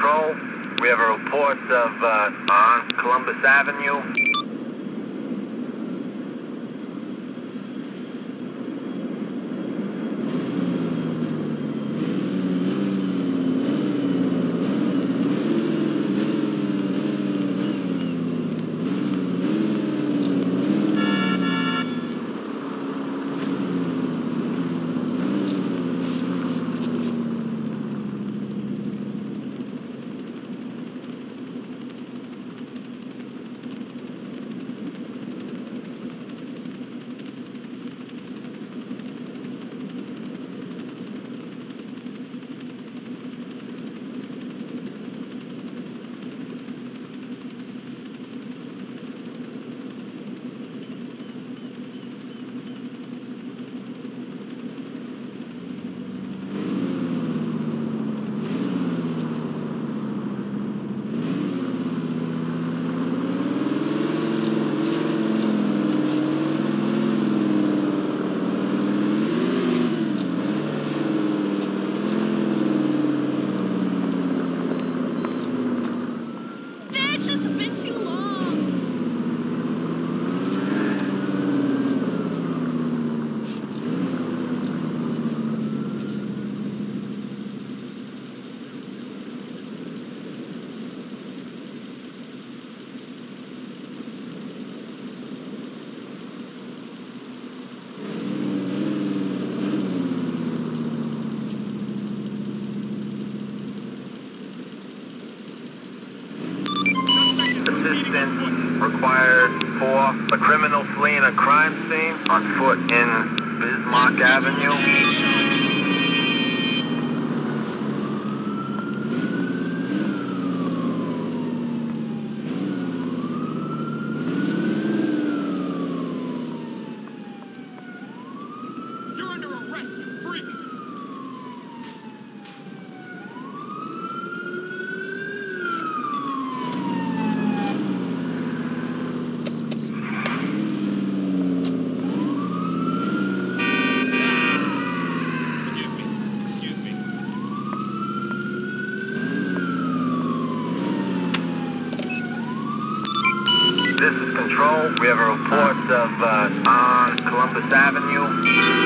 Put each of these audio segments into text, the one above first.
control. We have a report of on Columbus Avenue. Assistance required for a criminal fleeing a crime scene on foot in Bismarck Avenue. This is Control. We have a report of on Columbus Avenue.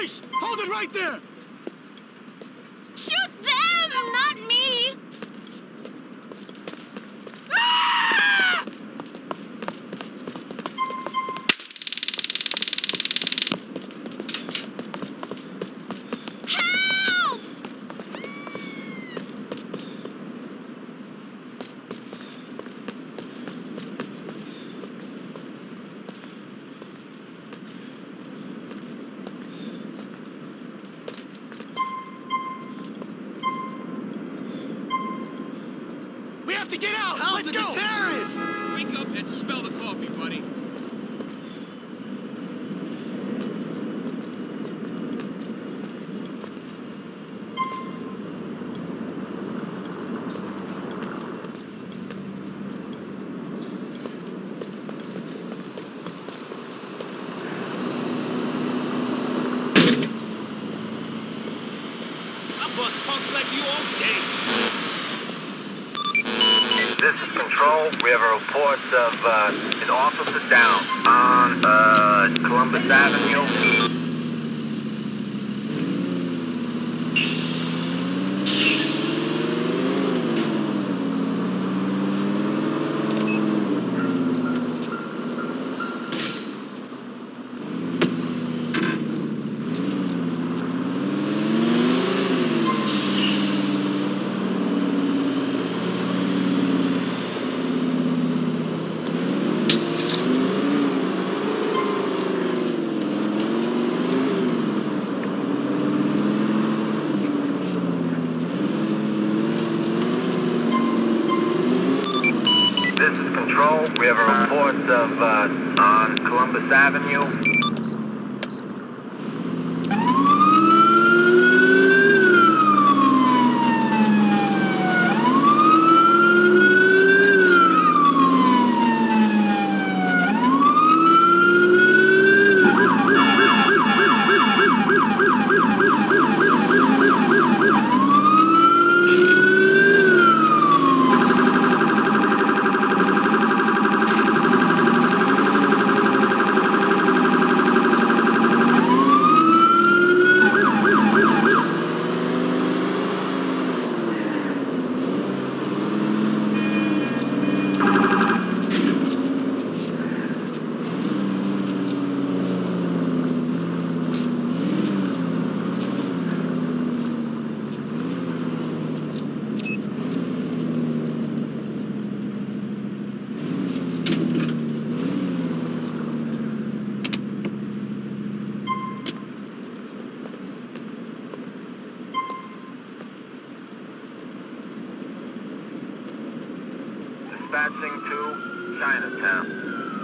Police! Hold it right there! Shoot them, not me! Help! We have to get out! Let's go! Terrorists! Wake up and smell the coffee, buddy. I bust punks like you all day. This is Control. We have a report of an officer down on Columbus Avenue. This is Control. We have a report of on Columbus Avenue. Dispatching to Chinatown.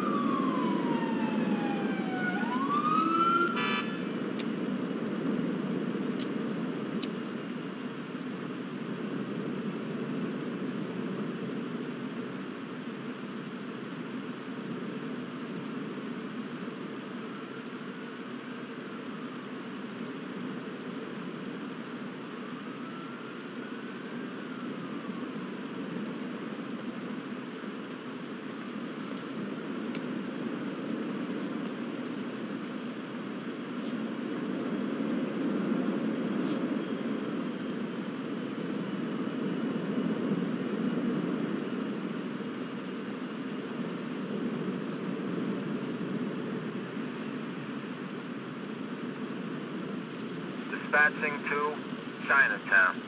Dispatching to Chinatown.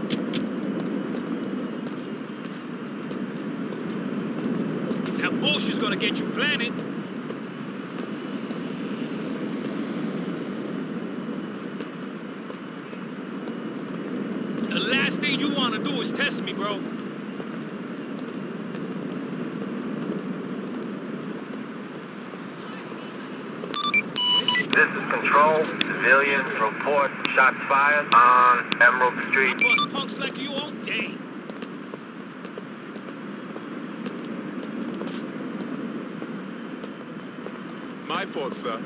That bullshit's gonna get you planted. The last thing you wanna do is test me, bro. This is Control. Civilians report shots fired on Emerald I Street. bust punks like you all day. My fault, sir.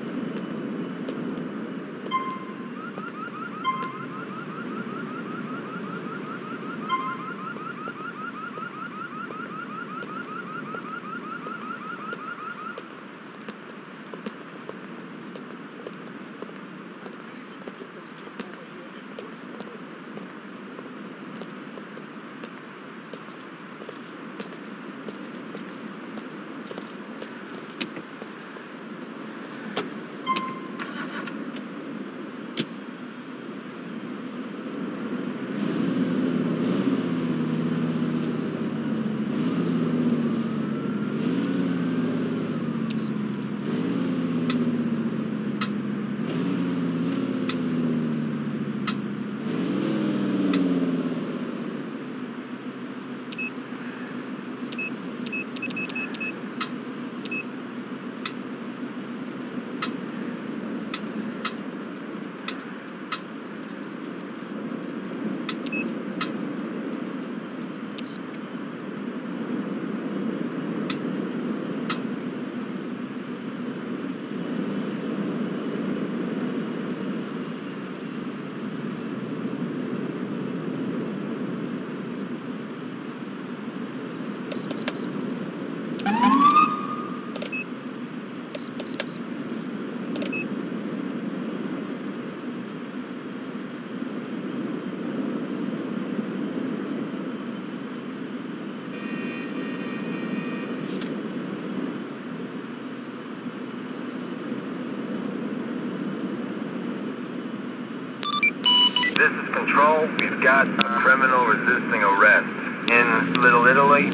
This is Control. We've got a criminal resisting arrest in Little Italy.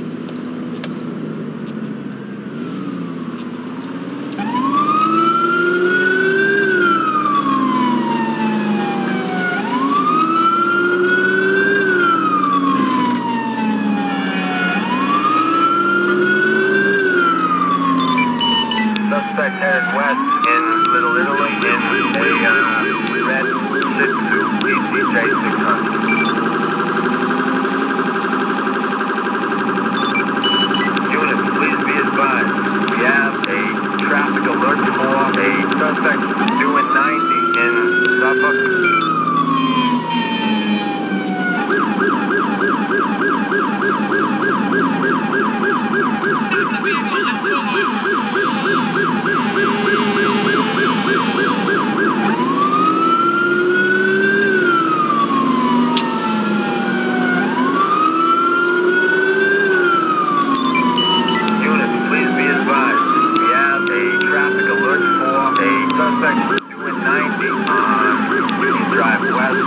Suspect headed west in Little Italy in a red DCJ 600. Units, please be advised. We have a traffic alert for a suspect doing 90 in Suffolk. Suspect doing 90 on Union Drive West.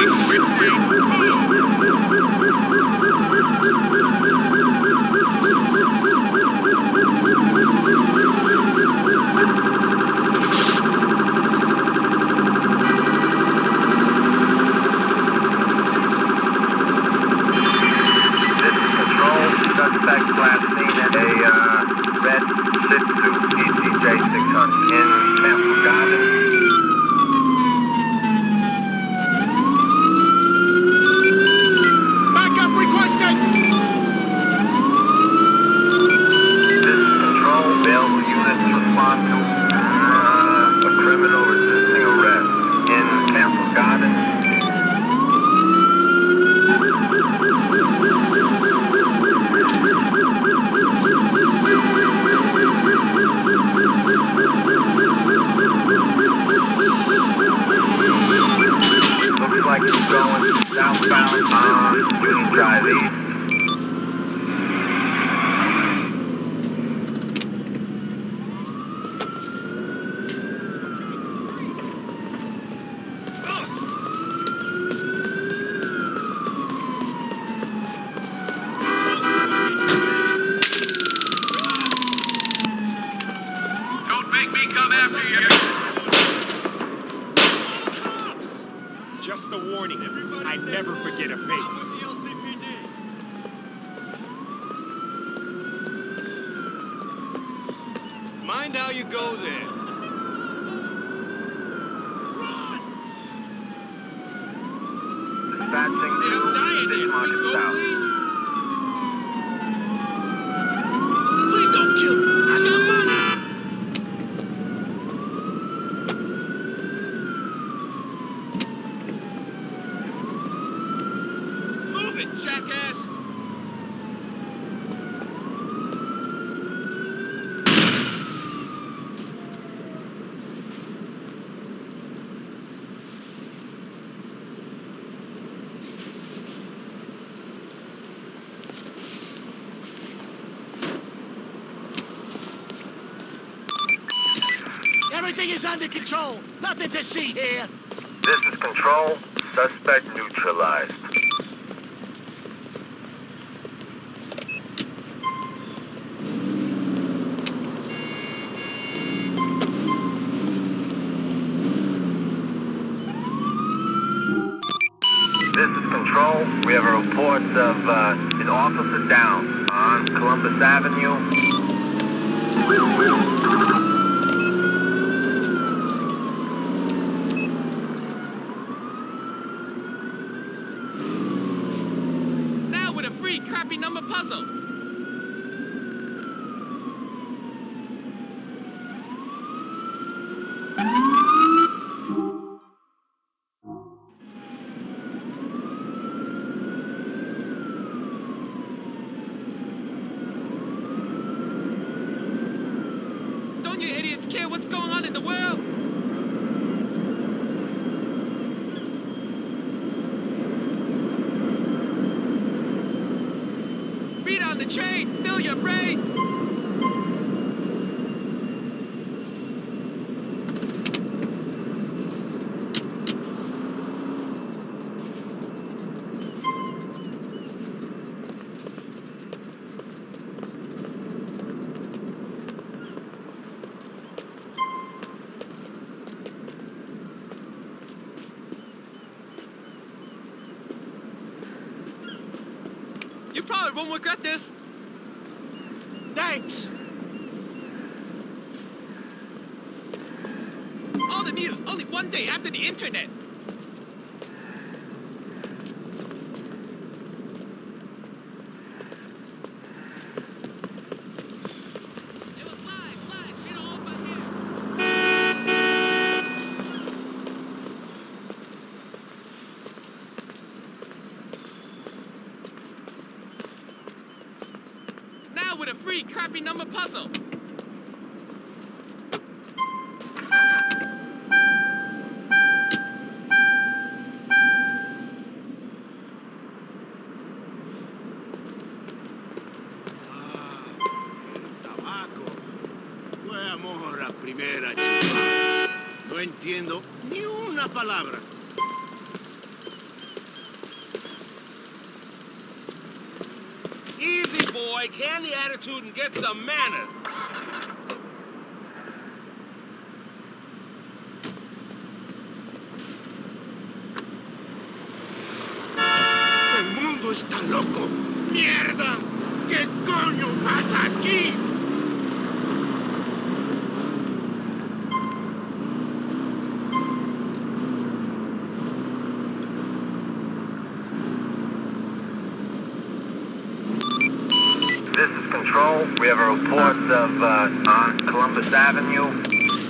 This is Control. Suspect last seen at a red Shih Tzu DCJ 600 in Temple Garden. Backup requested! This is Control. Available units respond to a criminal resisting arrest in Temple Garden. Looks like he's going southbound on Union Drive East. I never forget a face. Mind how you go there. Dispatching Hey, I'm dying to here. Can we Market go, South. please? Please don't kill me. I got money. Move it, jackass! Everything is under control. Nothing to see here. This is Control. Suspect neutralized. This is Control. We have a report of an officer down on Columbus Avenue. Now with a free crappy number puzzle. Don't you idiots care what's going on in the world? Beat on the chain, fill your brain. You probably won't regret this. Thanks. All the news, only one day after the internet. It was lies, read all about here. Now with a free crappy number puzzle. Fue amor a primera chupada. No entiendo ni una palabra. Easy, boy. Can the attitude and get some manners. El mundo está loco. ¡Mierda! ¿Qué coño pasa aquí? This is Control. We have a report of on Columbus Avenue.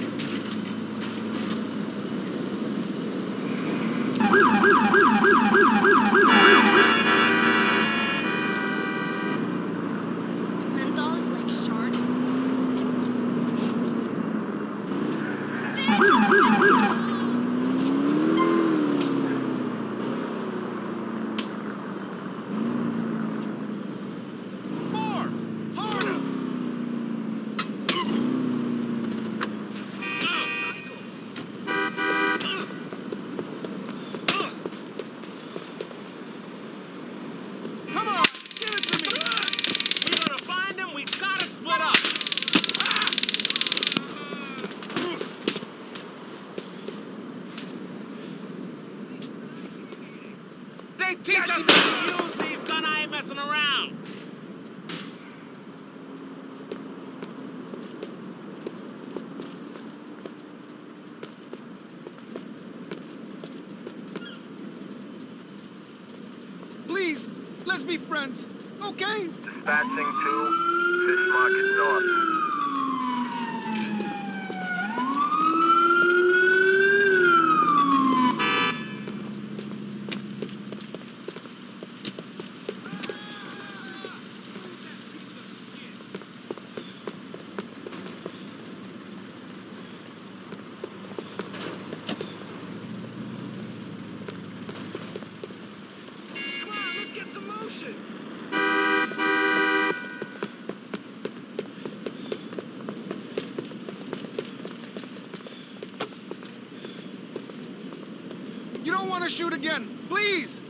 Menthol is like shark. More! Harder! they teach us how to use these, son, I ain't messing around. Please, let's be friends, okay? Dispatching to Fish Market North. Come on, let's get some motion. You don't want to shoot again, please!